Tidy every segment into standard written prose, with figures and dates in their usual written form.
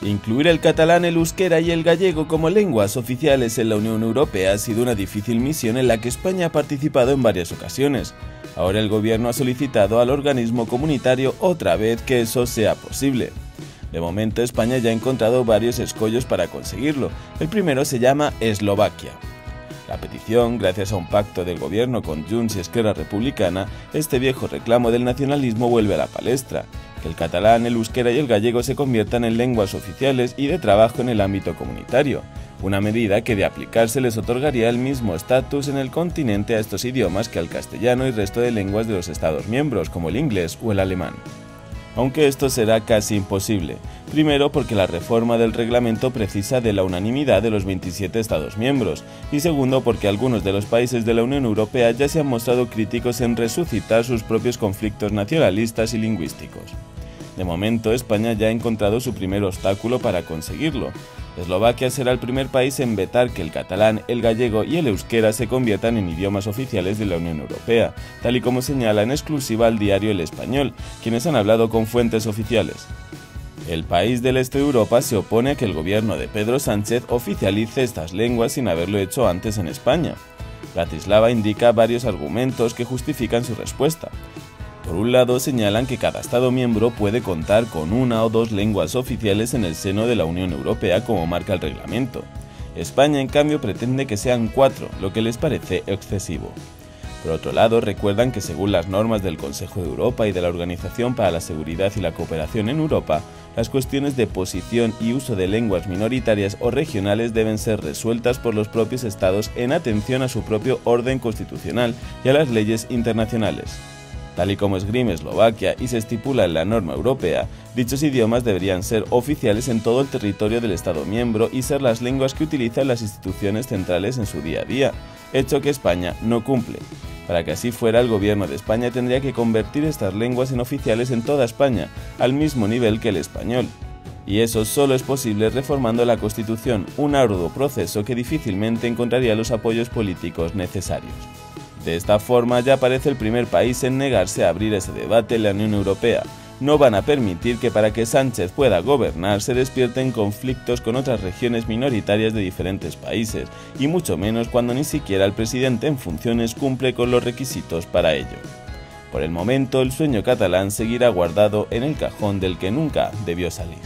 Incluir el catalán, el euskera y el gallego como lenguas oficiales en la Unión Europea ha sido una difícil misión en la que España ha participado en varias ocasiones. Ahora el gobierno ha solicitado al organismo comunitario otra vez que eso sea posible. De momento España ya ha encontrado varios escollos para conseguirlo. El primero se llama Eslovaquia. La petición, gracias a un pacto del gobierno con Junts y Esquerra Republicana, este viejo reclamo del nacionalismo vuelve a la palestra, que el catalán, el euskera y el gallego se conviertan en lenguas oficiales y de trabajo en el ámbito comunitario, una medida que de aplicarse les otorgaría el mismo estatus en el continente a estos idiomas que al castellano y resto de lenguas de los Estados miembros, como el inglés o el alemán. Aunque esto será casi imposible, primero porque la reforma del reglamento precisa de la unanimidad de los 27 Estados miembros, y segundo porque algunos de los países de la Unión Europea ya se han mostrado críticos en resucitar sus propios conflictos nacionalistas y lingüísticos. De momento, España ya ha encontrado su primer obstáculo para conseguirlo. Eslovaquia será el primer país en vetar que el catalán, el gallego y el euskera se conviertan en idiomas oficiales de la Unión Europea, tal y como señala en exclusiva al diario El Español, quienes han hablado con fuentes oficiales. El país del este de Europa se opone a que el gobierno de Pedro Sánchez oficialice estas lenguas sin haberlo hecho antes en España. Bratislava indica varios argumentos que justifican su respuesta. Por un lado, señalan que cada Estado miembro puede contar con una o dos lenguas oficiales en el seno de la Unión Europea, como marca el reglamento. España, en cambio, pretende que sean 4, lo que les parece excesivo. Por otro lado, recuerdan que según las normas del Consejo de Europa y de la Organización para la Seguridad y la Cooperación en Europa, las cuestiones de posición y uso de lenguas minoritarias o regionales deben ser resueltas por los propios Estados en atención a su propio orden constitucional y a las leyes internacionales. Tal y como esgrime Eslovaquia y se estipula en la norma europea, dichos idiomas deberían ser oficiales en todo el territorio del Estado miembro y ser las lenguas que utilizan las instituciones centrales en su día a día, hecho que España no cumple. Para que así fuera, el gobierno de España tendría que convertir estas lenguas en oficiales en toda España, al mismo nivel que el español. Y eso solo es posible reformando la Constitución, un arduo proceso que difícilmente encontraría los apoyos políticos necesarios. De esta forma ya aparece el primer país en negarse a abrir ese debate en la Unión Europea. No van a permitir que para que Sánchez pueda gobernar se despierten conflictos con otras regiones minoritarias de diferentes países, y mucho menos cuando ni siquiera el presidente en funciones cumple con los requisitos para ello. Por el momento, el sueño catalán seguirá guardado en el cajón del que nunca debió salir.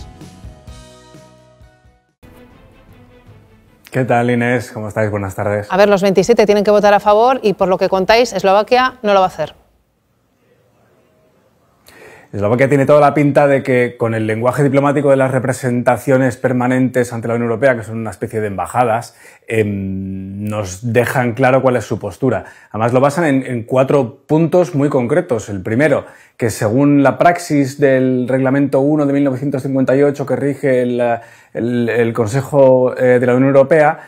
¿Qué tal, Inés? ¿Cómo estáis? Buenas tardes. A ver, los 27 tienen que votar a favor y por lo que contáis, Eslovaquia no lo va a hacer. Eslovaquia tiene toda la pinta de que con el lenguaje diplomático de las representaciones permanentes ante la Unión Europea, que son una especie de embajadas, nos dejan claro cuál es su postura. Además lo basan en 4 puntos muy concretos. El primero, que según la praxis del Reglamento 1 de 1958 que rige el Consejo de la Unión Europea,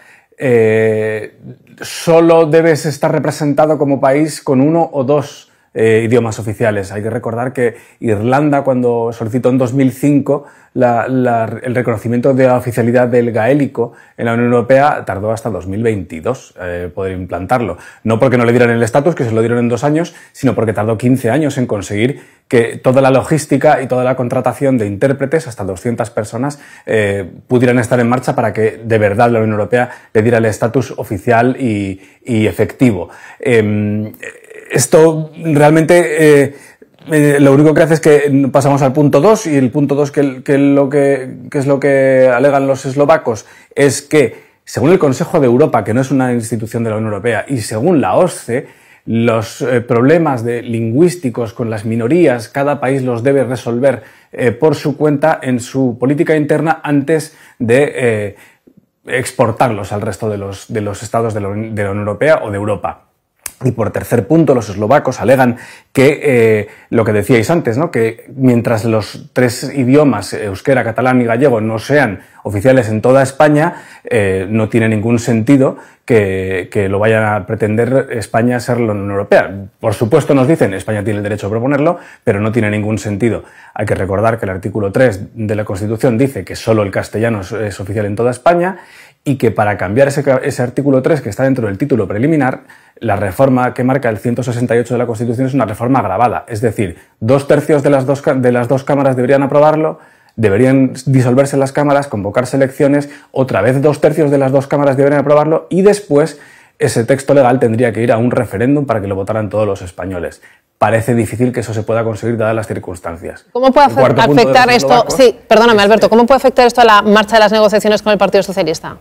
solo debes estar representado como país con 1 o 2 idiomas oficiales. Hay que recordar que Irlanda, cuando solicitó en 2005 el reconocimiento de la oficialidad del gaélico en la Unión Europea, tardó hasta 2022 poder implantarlo. No porque no le dieran el estatus, que se lo dieron en 2 años, sino porque tardó 15 años en conseguir que toda la logística y toda la contratación de intérpretes, hasta 200 personas, pudieran estar en marcha para que de verdad la Unión Europea le diera el estatus oficial y efectivo. Esto realmente lo único que hace es que pasamos al punto 2, y el punto 2 que es lo que alegan los eslovacos es que, según el Consejo de Europa, que no es una institución de la Unión Europea, y según la OSCE, los problemas lingüísticos con las minorías, cada país los debe resolver por su cuenta en su política interna antes de exportarlos al resto de los estados de la Unión Europea o de Europa. Y por tercer punto, los eslovacos alegan que, lo que decíais antes, ¿no?, que mientras los 3 idiomas, euskera, catalán y gallego, no sean oficiales en toda España, no tiene ningún sentido que lo vayan a pretender España ser la Unión Europea. Por supuesto, nos dicen, España tiene el derecho a proponerlo, pero no tiene ningún sentido. Hay que recordar que el artículo 3 de la Constitución dice que solo el castellano es oficial en toda España, y que para cambiar ese artículo 3 que está dentro del título preliminar, la reforma que marca el 168 de la Constitución es una reforma agravada. Es decir, 2/3 de las dos cámaras deberían aprobarlo, Deberían disolverse las cámaras, convocarse elecciones, otra vez 2/3 de las dos cámaras deberían aprobarlo y después ese texto legal tendría que ir a un referéndum para que lo votaran todos los españoles. Parece difícil que eso se pueda conseguir dadas las circunstancias. ¿Cómo puede afectar esto? Sí, perdóname, Alberto, ¿cómo puede afectar esto a la marcha de las negociaciones con el Partido Socialista?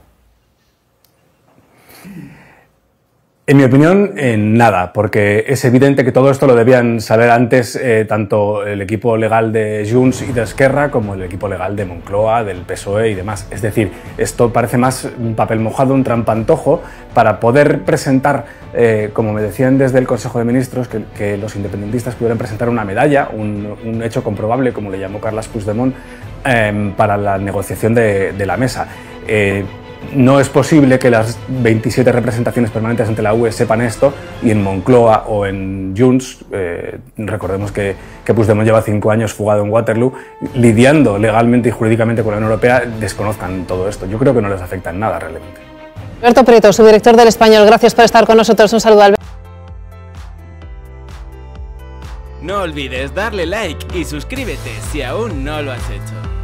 En mi opinión, nada, porque es evidente que todo esto lo debían saber antes tanto el equipo legal de Junts y de Esquerra como el equipo legal de Moncloa, del PSOE y demás. Es decir, esto parece más un papel mojado, un trampantojo, para poder presentar, como me decían desde el Consejo de Ministros, que los independentistas pudieran presentar una medalla, un hecho comprobable, como le llamó Carles Puigdemont, para la negociación de la mesa. No es posible que las 27 representaciones permanentes ante la UE sepan esto y en Moncloa o en Junts, recordemos que Puigdemont lleva 5 años fugado en Waterloo, lidiando legalmente y jurídicamente con la Unión Europea, desconozcan todo esto. Yo creo que no les afecta en nada realmente. Alberto Prieto, subdirector del Español, gracias por estar con nosotros. Un saludo, Alberto. No olvides darle like y suscríbete si aún no lo has hecho.